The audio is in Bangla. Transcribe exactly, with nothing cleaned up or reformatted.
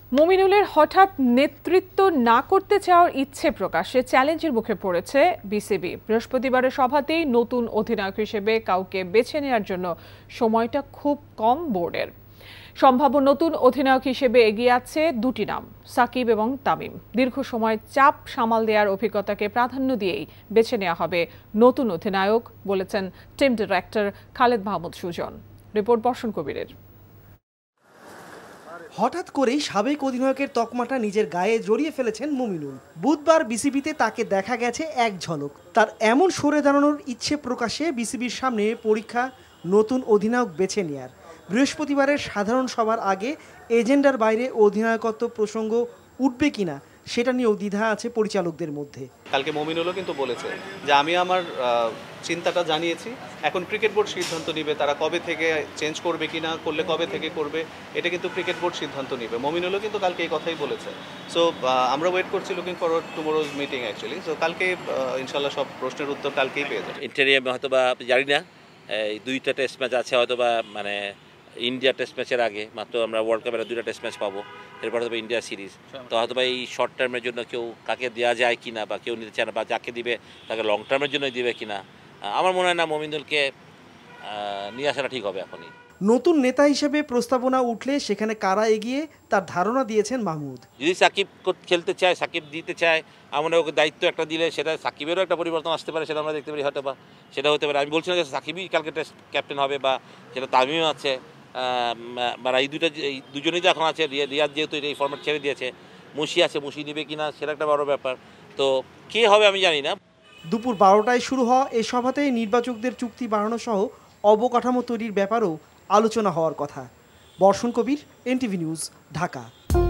মুমিনুলের হঠাৎ নেতৃত্ব না করতে চাওয়ার ইচ্ছে প্রকাশে চ্যালেঞ্জের মুখে পড়েছে বিসিবি। বৃহস্পতিবারের সভাতেই নতুন অধিনায়ক হিসেবে কাউকে বেছে নেওয়ার জন্য সময়টা খুব কম বোর্ডের। সম্ভাব্য নতুন অধিনায়ক হিসেবে এগিয়ে আছে দুটি নাম, সাকিব এবং তামিম। দীর্ঘ সময় চাপ সামাল দেওয়ার অভিজ্ঞতাকে প্রাধান্য দিয়েই বেছে নেওয়া হবে নতুন অধিনায়ক, বলেছেন team director Khaled Mahmud Sujon. Report Barshan কবিরের। হঠাৎ করেই সাবেক অধিনায়কের তকমাটা নিজের গায়ে জড়িয়ে ফেলেছেন মুমিনুল। বুধবার বিসিবিতে তাকে দেখা গেছে এক ঝলক। তার এমন সরে দাঁড়ানোর ইচ্ছে প্রকাশে বিসিবির সামনে পরীক্ষা নতুন অধিনায়ক বেছে নেয়ার। বৃহস্পতিবারের সাধারণ সভার আগে এজেন্ডার বাইরে অধিনায়কত্ব প্রসঙ্গ উঠবে কিনা সেটা নিয়েও দ্বিধা আছে পরিচালকদের মধ্যে। কালকে মুমিনুলও কিন্তু বলেছে যে আমি আমার চিন্তাটা জানিয়েছি, এখন ক্রিকেট বোর্ড সিদ্ধান্ত নেবে তারা কবে থেকে চেঞ্জ করবে কিনা, করলে কবে থেকে করবে, এটা কিন্তু ক্রিকেট বোর্ড সিদ্ধান্ত নেবে। মুমিনুলও কিন্তু কালকে এই কথাই বলেছে। সো আমরা ওয়েট করছি looking forward tomorrow's meeting actually. So কালকে ইনশাল্লাহ সব প্রশ্নের উত্তর কালকেই পেয়ে যাবে। ইন্টারিয়ামে হয়তো বা জানি না, এই দুইটা টেস্ট ম্যাচ আছে হয়তো বা, মানে ইন্ডিয়া টেস্ট ম্যাচের আগে মাত্র আমরা ওয়ার্ল্ড কাপের দুইটা টেস্ট ম্যাচ পাবো, এরপর হয়তো ইন্ডিয়া সিরিজ। তো হয়তো বা এই শর্ট টার্মের জন্য কেউ কাকে দেওয়া যায় কিনা বা কেউ নিতে চায় না, বা যাকে দিবে তাকে লং টার্মের জন্যই দিবে কিনা, আমার মনে হয় না মুমিনুলকে নিয়ে আসাটা ঠিক হবে এখনই। নতুন নেতা হিসেবে প্রস্তাবনা উঠলে সেখানে কারা এগিয়ে তার ধারণা দিয়েছেন মাহমুদ। যদি সাকিব খেলতে চায়, সাকিব দিতে চায়, আমরা ওকে দায়িত্ব একটা দিলে সেটা সাকিবেরও একটা পরিবর্তন আসতে পারে, সেটা আমরা দেখতে পারি হয়তো বা, সেটা হতে পারে। আমি বলছি না যে সাকিবই কালকে টেস্ট ক্যাপ্টেন হবে বা সেটা তামিমও আছে, বা এই দুইটা এই দুজনেই তো এখন আছে। রিয়াদ যেহেতু এই ফর্মেট ছেড়ে দিয়েছে, মুশি আছে, মুশি নিবে কিনা সেটা একটা বড় ব্যাপার। তো কে হবে আমি জানি না। দুপুর বারোটায় শুরু হওয়া এই সভাতেই নির্বাচকদের চুক্তি বাড়ানো সহ অবকাঠামো তৈরির ব্যাপারেও আলোচনা হওয়ার কথা। বর্ষণ কবির, এনটিভি নিউজ, ঢাকা।